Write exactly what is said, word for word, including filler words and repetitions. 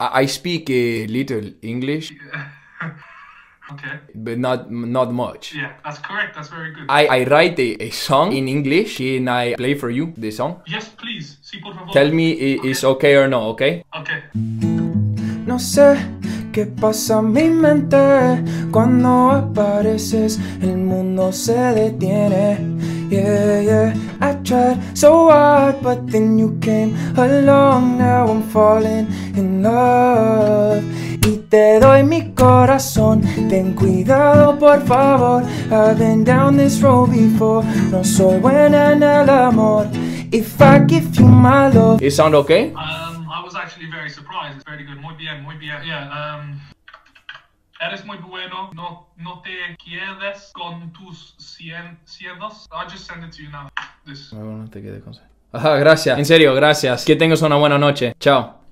I, I speak a little English. Okay. But not not much. Yeah, that's correct. That's very good. I, I write a, a song in English. Can I play for you the song? Yes, please. Sí, por favor. Tell me i- Okay. it's okay or no, okay? Okay. No sé qué pasa en mi mente cuando apareces, el mundo se detiene. Yeah, yeah, I tried so hard, but then you came along. Now I'm falling in love. Y te doy mi corazón, ten cuidado por favor. I've been down this road before. No soy buena en el amor. If I give you my love. It sound okay? Um, I was actually very surprised. It's very good. Muy bien, muy bien. Yeah. Um, eres muy bueno. No, no te quedes con tus cien, cielos. I'll just send it to you now. This. No, no te quedes con... Ajá, gracias. En serio, gracias. Que tengas una buena noche. Chao.